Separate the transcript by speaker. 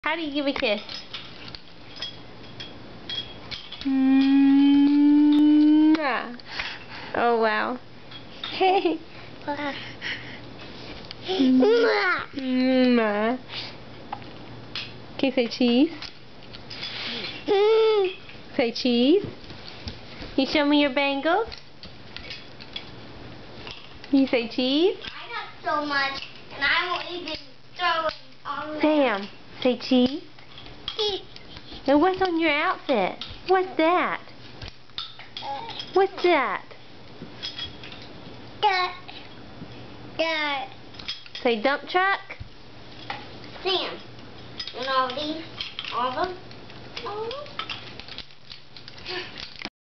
Speaker 1: How do you give a kiss? Oh, wow. Hey. Can you say cheese? Say cheese. Can you show me your bangles? Can you say cheese?
Speaker 2: I got so much, and I won't even throw it on there.
Speaker 1: Sam, say cheese. And what's on your outfit? What's that? What's that? Say dump truck.
Speaker 2: Sam, and all these, all of them.